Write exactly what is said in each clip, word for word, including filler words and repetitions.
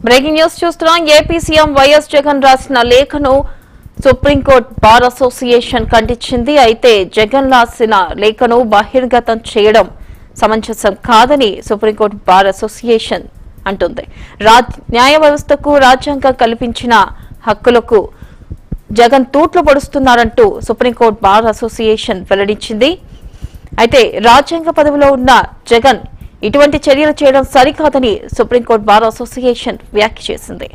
Breaking news చూస్తున్నాం. AP CM YS Jagan రాసిన లేఖను సుప్రీంకోర్టు బార్ అసోసియేషన్ ఖండించింది. అయితే జగన్ రాసిన లేఖను బహిర్గతం చేయడం సమంజసం కాదని సుప్రీంకోర్టు బార్ అసోసియేషన్ అంటుంది. న్యాయ వ్యవస్థకు రాజ్యాంగం కల్పించిన హక్కులకు జగన్ తూట్లు పొడుస్తున్నారంటూ సుప్రీంకోర్టు బార్ అసోసియేషన్ వెల్లడించింది. అయితే రాజ్యాంగ పదవిలో ఉన్న జగన్ ఇటువంటి చర్యలు చేయడం సరికాదని సుప్రీంకోర్టు బార్ అసోసియేషన్ వ్యాఖ్య చేసింది.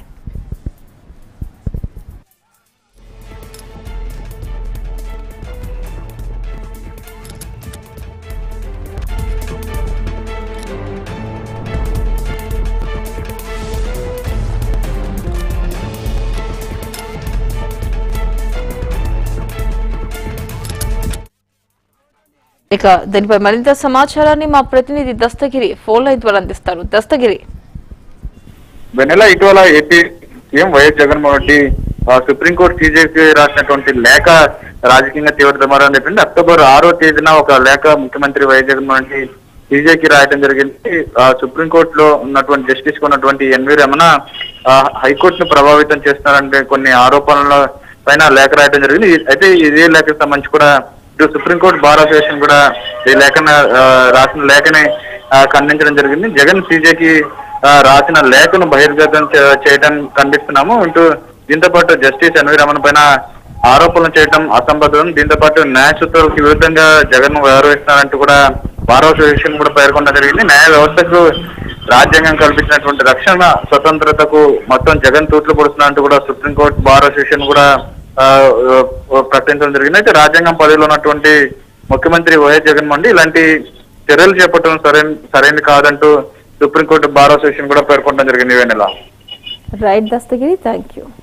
ఇక దీనిపై మరింత సమాచారాన్ని మా ప్రతినిధి దస్తగిరి ఫోన్ లైన్ ద్వారా అందిస్తారు. దస్తగిరి, వెన్నెల ఇటీవల AP CM YS Jaganmohan Reddy supreme court సీజేకి రాసినటువంటి లేఖ రాజకీయంగా తీవ్రతమారని చెప్పింది. అక్టోబర్ ఆరో తేదీన ఒక లేఖ ముఖ్యమంత్రి వైఎస్ జగన్మోహన్ రెడ్డి సీజేకి రాయడం జరిగింది. సుప్రీంకోర్టులో ఉన్నటువంటి జస్టిస్ ఉన్నటువంటి ఎన్వి రమణ హైకోర్టును ప్రభావితం చేస్తున్నారంటే కొన్ని ఆరోపణల పైన లేఖ రాయడం జరిగింది. అయితే ఇదే లేఖకు సంబంధించి కూడా సుప్రీంకోర్టు బార్ అసోసియేషన్ కూడా ఈ లేఖను రాసిన లేఖని ఖండించడం జరిగింది. జగన్ సీజేకి రాసిన లేఖను బహిర్గతం చేయడం ఖండిస్తున్నాము అంటూ దీంతో పాటు జస్టిస్ ఎన్వి రమణ పైన ఆరోపణలు చేయడం అసంబద్ధం, దీంతో పాటు న్యాయ సూత్రాలకు విరుద్ధంగా జగన్ వ్యవహరిస్తున్నారంటూ కూడా బార్ అసోసియేషన్ కూడా పేర్కొనడం జరిగింది. న్యాయ వ్యవస్థకు రాజ్యాంగం కల్పించినటువంటి రక్షణ స్వతంత్రతకు మొత్తం జగన్ తూట్లు పొడుస్తున్నారంటూ కూడా సుప్రీంకోర్టు బార్ అసోసియేషన్ కూడా ప్రకటించడం జరిగింది. అయితే రాజ్యాంగం పదవిలో ఉన్నటువంటి ముఖ్యమంత్రి వైఎస్ జగన్మోహన్ రెడ్డి ఇలాంటి చర్యలు చేపట్టడం సరైన సరైనది కాదంటూ సుప్రీంకోర్టు బార్ అసోసియేషన్ కూడా పేర్కొనడం జరిగింది. Vennela right Dastagiri, thank you.